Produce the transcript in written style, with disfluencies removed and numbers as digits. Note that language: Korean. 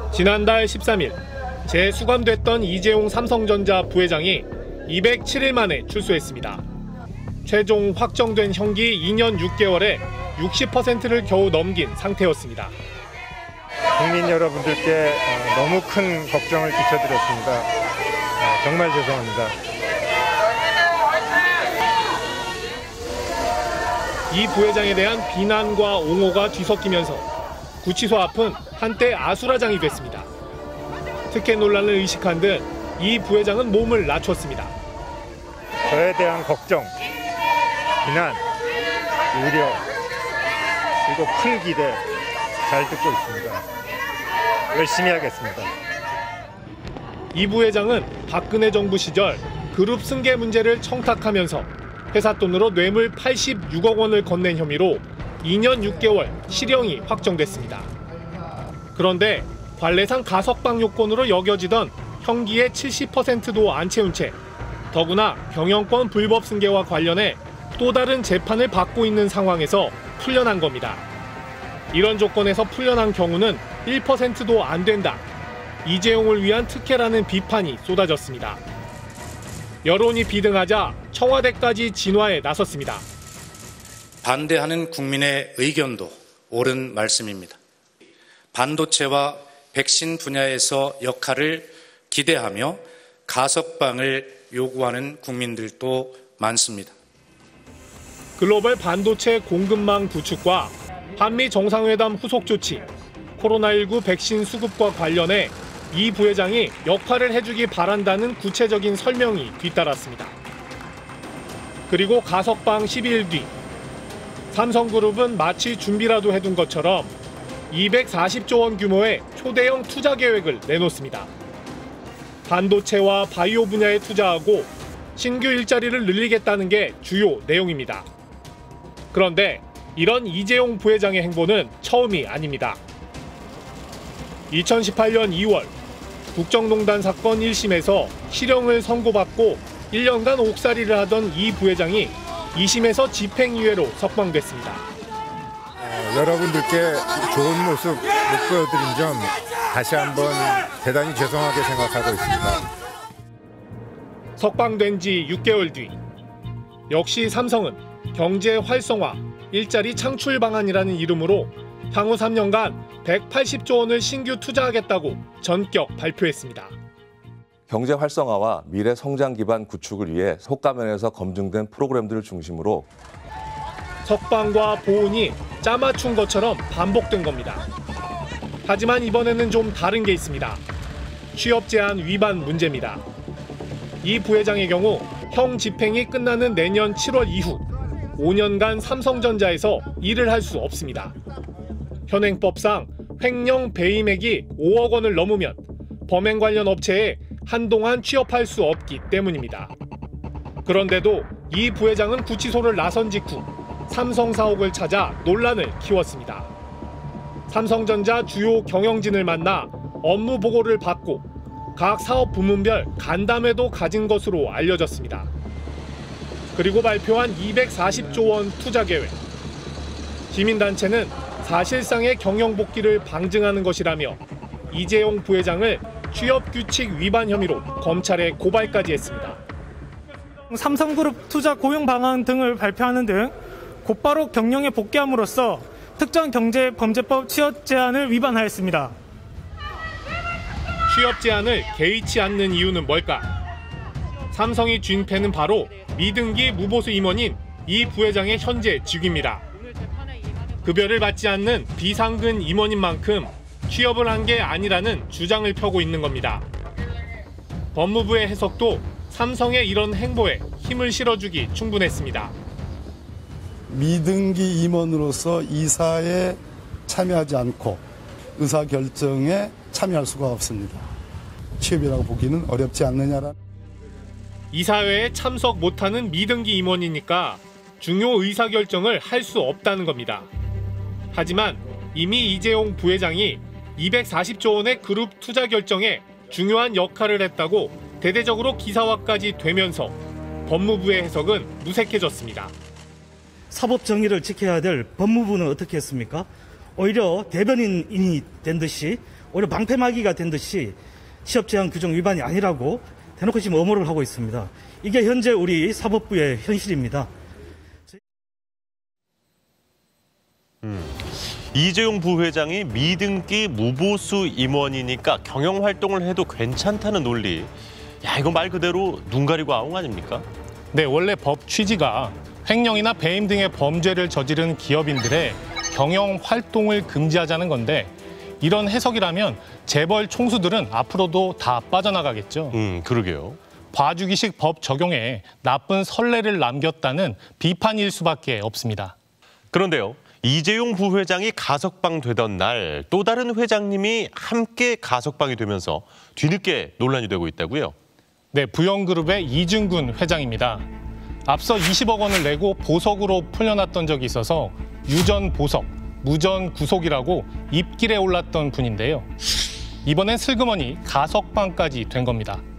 지난달 13일 재수감됐던 이재용 삼성전자 부회장이 207일 만에 출소했습니다. 최종 확정된 형기 2년 6개월에 60%를 겨우 넘긴 상태였습니다. 국민 여러분들께 너무 큰 걱정을 끼쳐드렸습니다. 정말 죄송합니다. 이 부회장에 대한 비난과 옹호가 뒤섞이면서 구치소 앞은 한때 아수라장이 됐습니다. 특혜 논란을 의식한 듯 이 부회장은 몸을 낮췄습니다. 저에 대한 걱정, 비난, 우려, 그리고 큰 기대 잘 듣고 있습니다. 열심히 하겠습니다. 이 부회장은 박근혜 정부 시절 그룹 승계 문제를 청탁하면서 회사 돈으로 뇌물 86억 원을 건넨 혐의로 2년 6개월 실형이 확정됐습니다. 그런데 관례상 가석방 요건으로 여겨지던 형기의 70%도 안 채운 채 더구나 경영권 불법 승계와 관련해 또 다른 재판을 받고 있는 상황에서 풀려난 겁니다. 이런 조건에서 풀려난 경우는 1%도 안 된다. 이재용을 위한 특혜라는 비판이 쏟아졌습니다. 여론이 비등하자 청와대까지 진화에 나섰습니다. 반대하는 국민의 의견도 옳은 말씀입니다. 반도체와 백신 분야에서 역할을 기대하며 가석방을 요구하는 국민들도 많습니다. 글로벌 반도체 공급망 구축과 한미 정상회담 후속 조치, 코로나19 백신 수급과 관련해 이 부회장이 역할을 해주기 바란다는 구체적인 설명이 뒤따랐습니다. 그리고 가석방 12일 뒤 삼성그룹은 마치 준비라도 해둔 것처럼 240조 원 규모의 초대형 투자 계획을 내놓습니다. 반도체와 바이오 분야에 투자하고 신규 일자리를 늘리겠다는 게 주요 내용입니다. 그런데 이런 이재용 부회장의 행보는 처음이 아닙니다. 2018년 2월 국정농단 사건 1심에서 실형을 선고받고 1년간 옥살이를 하던 이 부회장이 2심에서 집행유예로 석방됐습니다. 여러분들께 좋은 모습 못 보여드린 점 다시 한번 대단히 죄송하게 생각하고 있습니다. 석방된 지 6개월 뒤 역시 삼성은 경제 활성화, 일자리 창출 방안이라는 이름으로 향후 3년간 180조 원을 신규 투자하겠다고 전격 발표했습니다. 경제 활성화와 미래 성장 기반 구축을 위해 속가면에서 검증된 프로그램들을 중심으로 석방과 보훈이 짜맞춘 것처럼 반복된 겁니다. 하지만 이번에는 좀 다른 게 있습니다. 취업 제한 위반 문제입니다. 이 부회장의 경우 형 집행이 끝나는 내년 7월 이후 5년간 삼성전자에서 일을 할 수 없습니다. 현행법상 횡령 배임액이 5억 원을 넘으면 범행 관련 업체에 한동안 취업할 수 없기 때문입니다. 그런데도 이 부회장은 구치소를 나선 직후 삼성 사옥을 찾아 논란을 키웠습니다. 삼성전자 주요 경영진을 만나 업무 보고를 받고 각 사업 부문별 간담회도 가진 것으로 알려졌습니다. 그리고 발표한 240조 원 투자 계획. 시민단체는 사실상의 경영 복귀를 방증하는 것이라며 이재용 부회장을 취업규칙 위반 혐의로 검찰에 고발까지 했습니다. 삼성그룹 투자 고용 방안 등을 발표하는 등 곧바로 경영에 복귀함으로써 특정경제범죄법 취업 제한을 위반하였습니다. 취업 제한을 개의치 않는 이유는 뭘까? 삼성이 쥔 패는 바로 미등기 무보수 임원인 이 부회장의 현재 직위입니다. 급여를 받지 않는 비상근 임원인 만큼 취업을 한 게 아니라는 주장을 펴고 있는 겁니다. 법무부의 해석도 삼성의 이런 행보에 힘을 실어주기 충분했습니다. 미등기 임원으로서 이사에 참여하지 않고 의사결정에 참여할 수가 없습니다. 취업이라고 보기는 어렵지 않느냐라. 이사회에 참석 못하는 미등기 임원이니까 중요 의사결정을 할 수 없다는 겁니다. 하지만 이미 이재용 부회장이 240조 원의 그룹 투자 결정에 중요한 역할을 했다고 대대적으로 기사화까지 되면서 법무부의 해석은 무색해졌습니다. 사법 정의를 지켜야 될 법무부는 어떻게 했습니까? 오히려 대변인이 된 듯이 오히려 방패막이가 된 듯이 취업 제한 규정 위반이 아니라고 대놓고 지금 엄호를 하고 있습니다. 이게 현재 우리 사법부의 현실입니다. 이재용 부회장이 미등기 무보수 임원이니까 경영 활동을 해도 괜찮다는 논리. 야, 이거 말 그대로 눈 가리고 아웅 아닙니까? 네, 원래 법 취지가 횡령이나 배임 등의 범죄를 저지른 기업인들의 경영 활동을 금지하자는 건데 이런 해석이라면 재벌 총수들은 앞으로도 다 빠져나가겠죠. 그러게요. 봐주기식 법 적용에 나쁜 선례를 남겼다는 비판일 수밖에 없습니다. 그런데요. 이재용 부회장이 가석방 되던 날 또 다른 회장님이 함께 가석방이 되면서 뒤늦게 논란이 되고 있다고요? 네, 부영그룹의 이중근 회장입니다. 앞서 20억 원을 내고 보석으로 풀려났던 적이 있어서 유전 보석, 무전 구속이라고 입길에 올랐던 분인데요. 이번엔 슬그머니 가석방까지 된 겁니다.